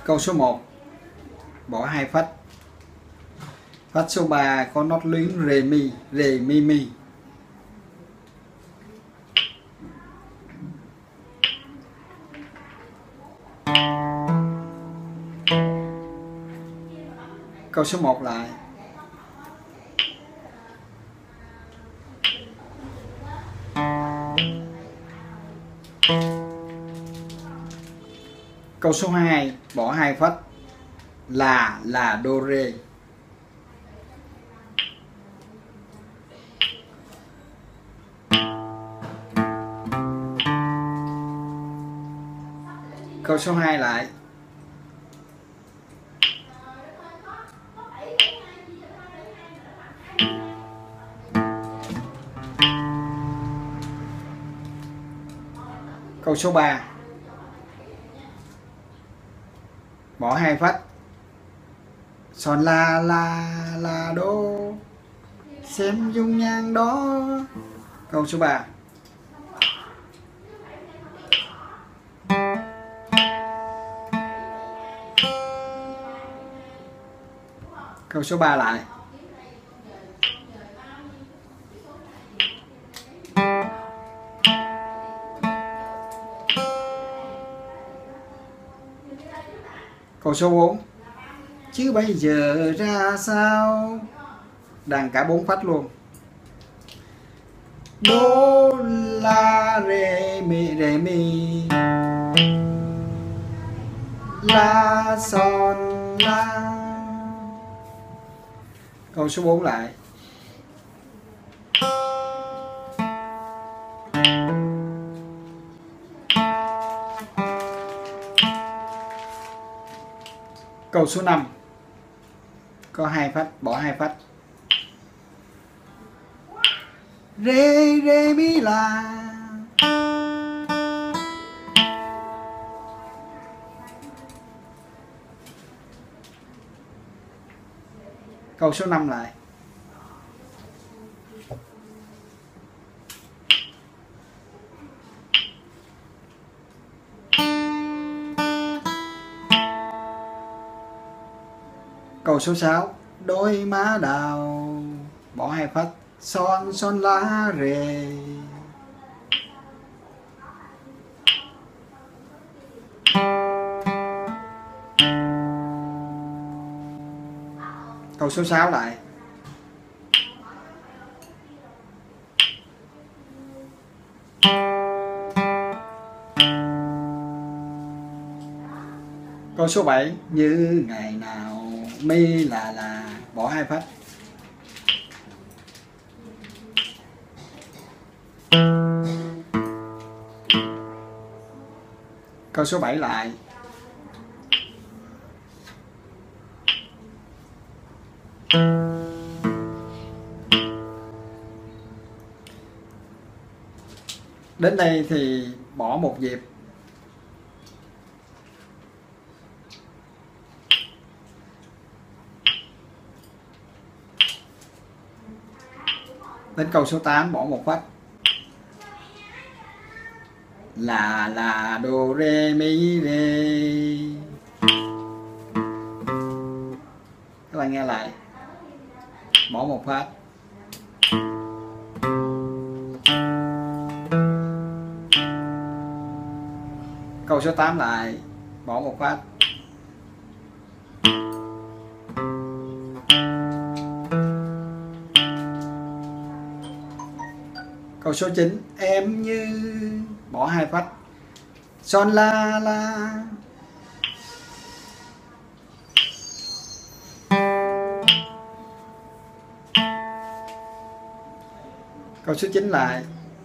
Câu số 1 bỏ 2 phách. Phách số 3 có nốt luyến rê mi. Câu số 1 lại. Câu số 2 bỏ 2 phách. Là đô rê. Câu số 2 lại. Câu số 3 bỏ 2 phách. Son la đô, xem dung nhan đó. Câu số 3. Câu số 3 lại. Câu số 4. Chứ bây giờ ra sao. Đàn cả 4 phách luôn. Đô la rê mi la son la. Câu số 4 lại. Câu số 5 có 2 phách, bỏ 2 phách. Rê mi la. Câu số 5 lại. Câu số 6 đôi má đào, bỏ 2 phách. Son lá rê. Câu số 6 lại. Câu số 7 như ngày nào mi là, bỏ 2 phách. Câu số 7 lại. Đến đây thì bỏ một nhịp. Đến câu số 8 bỏ một phách. Là đô rê mi rê. Các bạn nghe lại. Bỏ một phách. Câu số 8 lại. Bỏ một phách. Câu số 9 em như, bỏ 2 phách. Son la. Câu số 9 lại.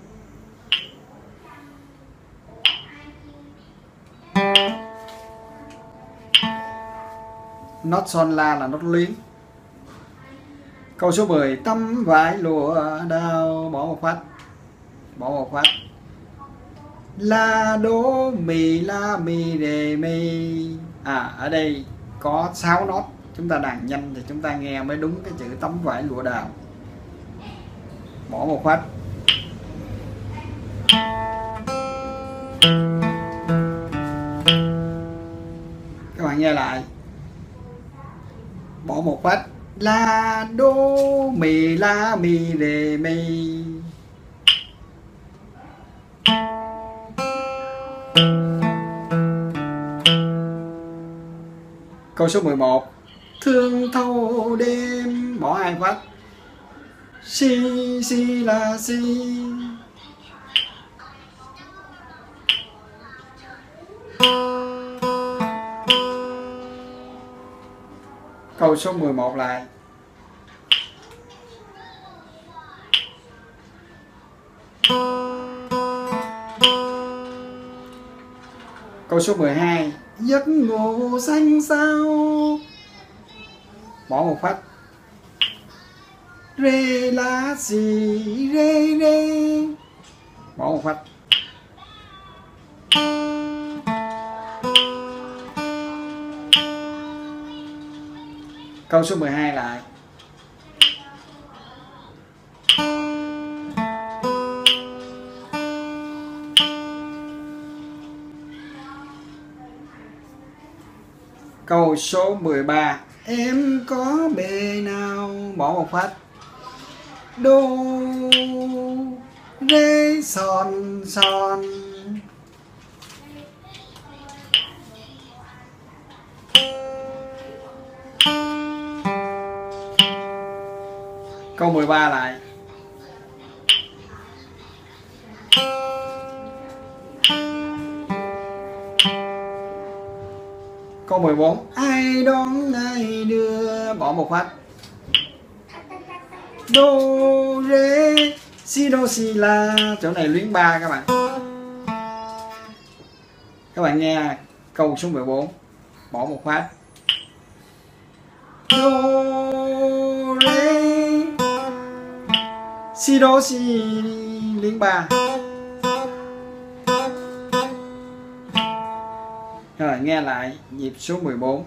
Nốt son la là nốt luyến. Câu số 10 tấm vải lụa đào, bỏ một phách. Bỏ một phách. La đô mi la mi rê mi. Ở đây có 6 nốt. Chúng ta đàn nhanh thì chúng ta nghe mới đúng cái chữ tấm vải lụa đào. Bỏ một phách. Các bạn nghe nghe lại. Bỏ một phách. La đô mi la mi rê mi. Câu số 11. Thương thâu đêm, bỏ hai phách. Si si la si. Câu số 11 lại. Câu số 12. Giấc ngủ xanh sao, bỏ một phách. Rê la si rê rê, bỏ một phách. Câu số 12 lại. Câu số 13. Em có bề nào, bỏ một phách. Đô rê son son. Câu 13 lại. Câu 14. Ai đón ai đưa, bỏ một phách. Đô rê si đô si la. Chỗ này luyến 3 các bạn. Các bạn nghe câu số 14, bỏ một phách. Đô rê si đô si luyến 3. Rồi nghe lại nhịp số 14.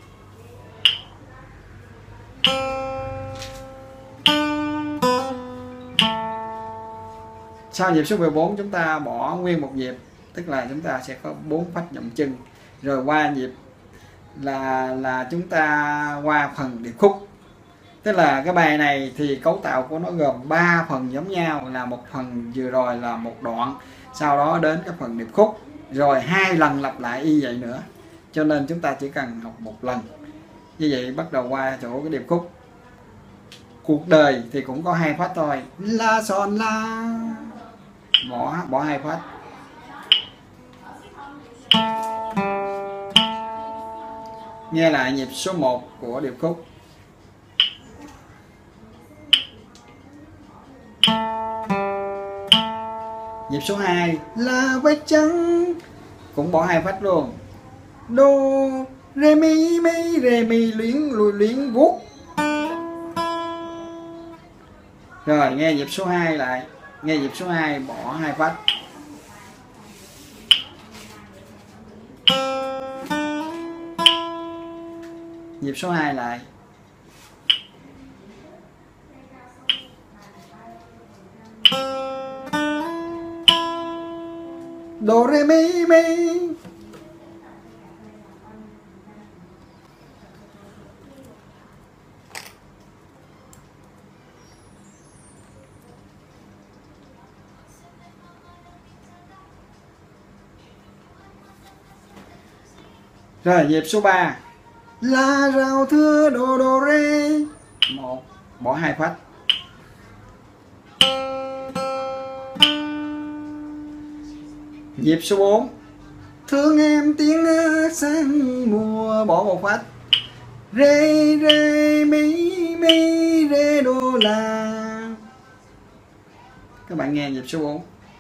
Sau nhịp số 14 chúng ta bỏ nguyên một nhịp, tức là chúng ta sẽ có 4 phách dậm chân. Rồi qua nhịp là chúng ta qua phần điệp khúc. Tức là cái bài này thì cấu tạo của nó gồm 3 phần giống nhau, là một phần vừa rồi là một đoạn, sau đó đến cái phần điệp khúc, rồi 2 lần lặp lại y vậy nữa. Cho nên chúng ta chỉ cần học một lần. Như vậy bắt đầu qua chỗ cái điệp khúc. Cuộc đời thì cũng có 2 phách thôi. La son la, bỏ 2 phách. Nghe lại nhịp số 1 của điệp khúc. Nhịp số 2 là vết trắng, cũng bỏ 2 phách luôn. Đô rê mi luyến lùi luyến vuốt. Rồi nghe nhịp số 2 lại. Nghe nhịp số 2 bỏ 2 phách. Nhịp số 2 lại. Đô rê mi. Rồi nhịp số 3. La rào thưa đô đô rê. 1, bỏ 2 phách. Nhịp số 4. Thương em tiếng sáng mùa, bỏ 1 phách. Rê rê mi rê đô la. Các bạn nghe nhịp số 4.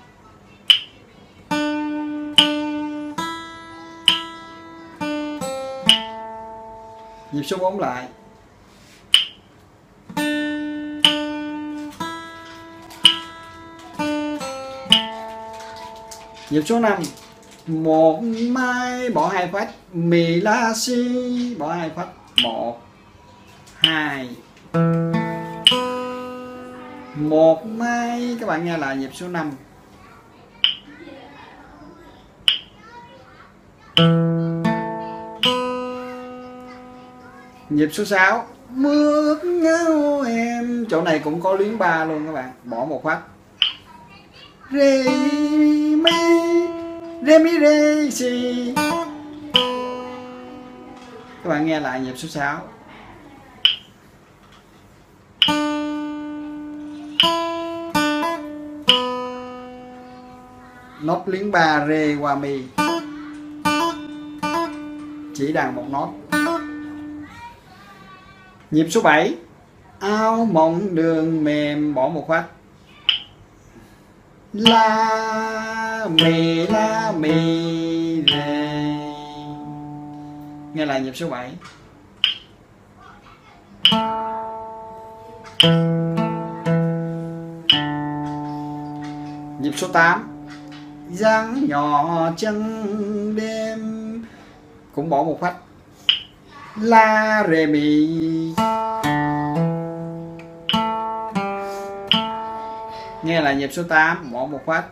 Nhịp số 4 lại. Nhịp số 5. Một mai, bỏ 2 phách. Mì la si, bỏ 2 phách. 1 2. Một mai. Các bạn nghe lại nhịp số 5. Nhịp số 6 mướt ngáo em, chỗ này cũng có luyến 3 luôn các bạn, bỏ một phát. Re mi re mi re si. Các bạn nghe lại nhịp số 6. Nốt luyến 3 re qua mi, chỉ đàn một nốt. Nhịp số 7 áo mộng đường mềm, bỏ một phát. La mi re. Nghe lại nhịp số 7. Nhịp số 8 dáng nhỏ trăng đêm, cũng bỏ một phát. La re mi. Nghe lại nhịp số 8, bỏ một phát.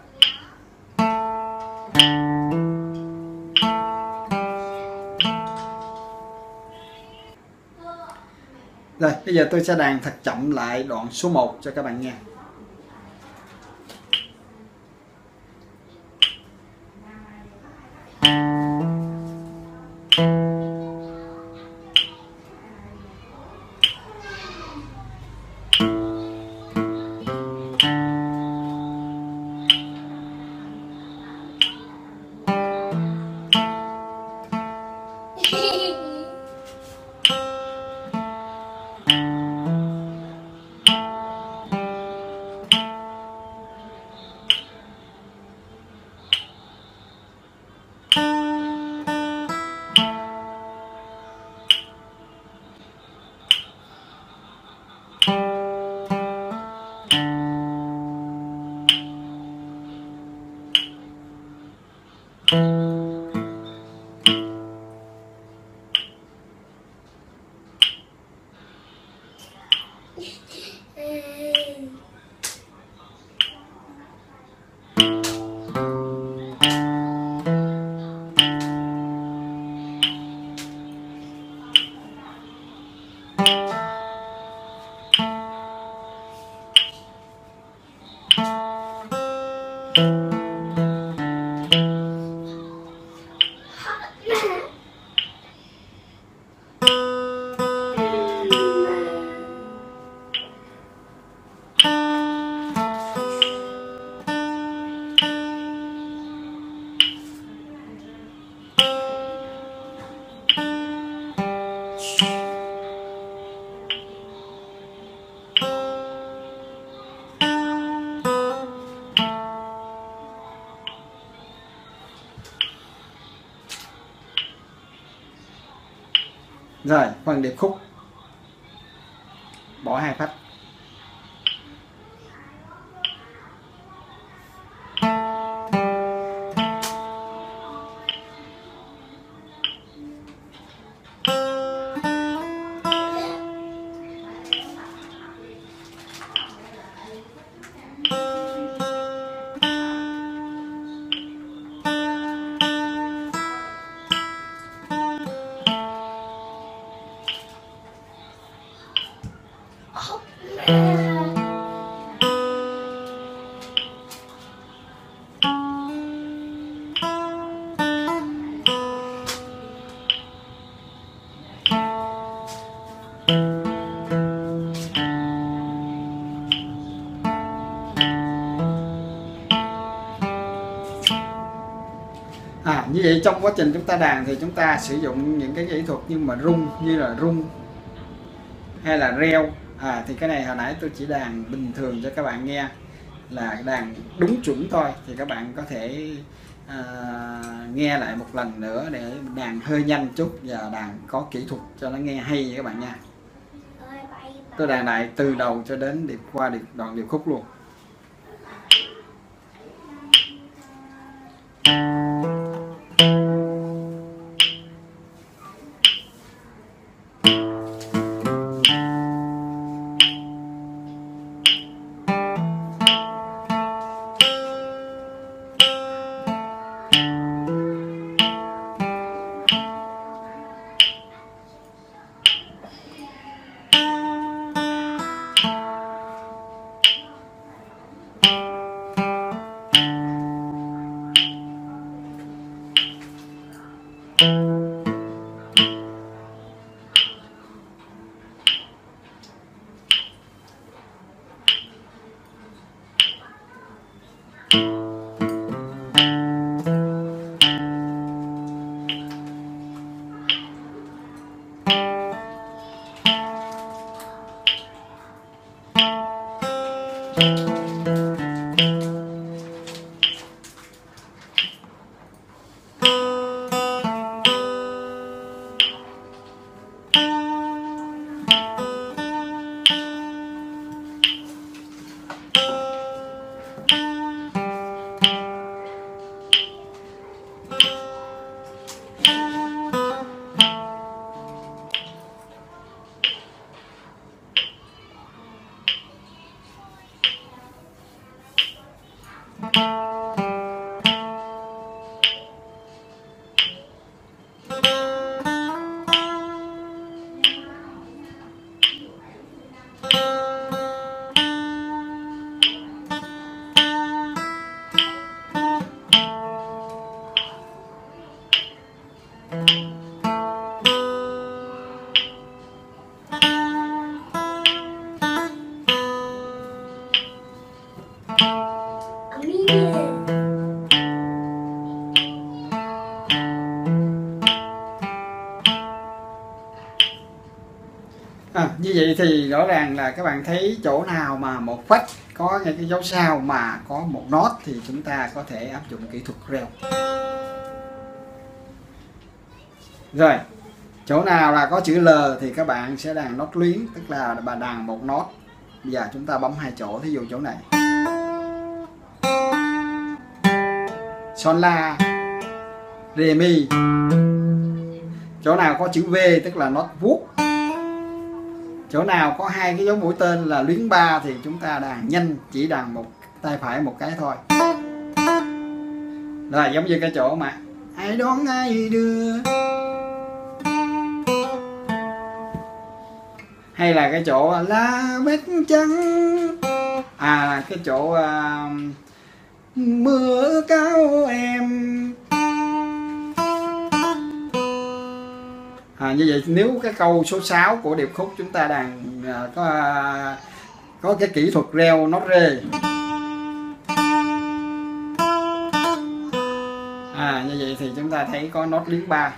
Rồi, bây giờ tôi sẽ đàn thật chậm lại đoạn số 1 cho các bạn nghe. Rồi, phần điệp khúc bỏ 2 phát. Như vậy trong quá trình chúng ta đàn thì chúng ta sử dụng những cái kỹ thuật nhưng mà rung, như là rung hay là reo. Thì cái này hồi nãy tôi chỉ đàn bình thường cho các bạn nghe, là đàn đúng chuẩn thôi. Thì các bạn có thể nghe lại một lần nữa để đàn hơi nhanh chút và đàn có kỹ thuật cho nó nghe hay vậy các bạn nha. Tôi đàn lại từ đầu cho đến qua đoạn điệp khúc luôn. Như vậy thì rõ ràng là các bạn thấy chỗ nào mà một phách có những cái dấu sao mà có một nốt thì chúng ta có thể áp dụng kỹ thuật reo. Rồi, chỗ nào là có chữ L thì các bạn sẽ đàn nốt luyến, tức là bà đàn một nốt. Bây giờ chúng ta bấm hai chỗ, thí dụ chỗ này Son La, Rê Mi. Chỗ nào có chữ V tức là nốt vuốt. Chỗ nào có hai cái dấu mũi tên là luyến 3 thì chúng ta đàn nhanh, chỉ đàn một tay phải một cái thôi. Rồi, giống như cái chỗ mà ai đón ai đưa, hay là cái chỗ lá bét trắng, cái chỗ mưa cao em. Như vậy nếu cái câu số 6 của điệp khúc chúng ta đàn có cái kỹ thuật reo nốt rê. Như vậy thì chúng ta thấy có nốt luyến 3.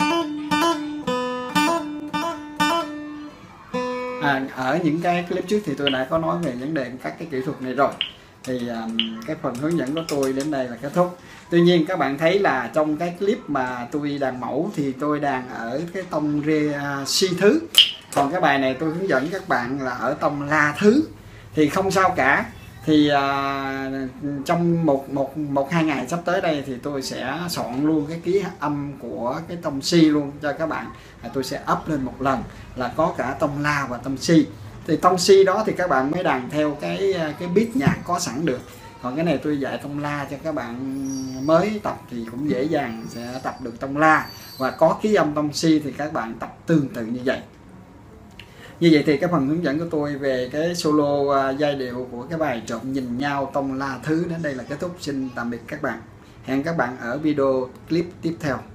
Ở những cái clip trước thì tôi đã có nói về vấn đề các cái kỹ thuật này rồi. Thì cái phần hướng dẫn của tôi đến đây là kết thúc. Tuy nhiên các bạn thấy là trong cái clip mà tôi đàn mẫu thì tôi đàn ở cái tông rê si thứ. Còn cái bài này tôi hướng dẫn các bạn là ở tông la thứ. Thì không sao cả. Thì trong một hai ngày sắp tới đây thì tôi sẽ soạn luôn cái ký âm của cái tông si luôn cho các bạn. Tôi sẽ up lên một lần là có cả tông la và tông si. Thì tông si đó thì các bạn mới đàn theo cái beat nhạc có sẵn được. Còn cái này tôi dạy tông la cho các bạn mới tập thì cũng dễ dàng sẽ tập được tông la. Và có ký âm tông si thì các bạn tập tương tự như vậy. Như vậy thì cái phần hướng dẫn của tôi về cái solo giai điệu của cái bài Trộm Nhìn Nhau tông la thứ đến đây là kết thúc. Xin tạm biệt các bạn. Hẹn các bạn ở video clip tiếp theo.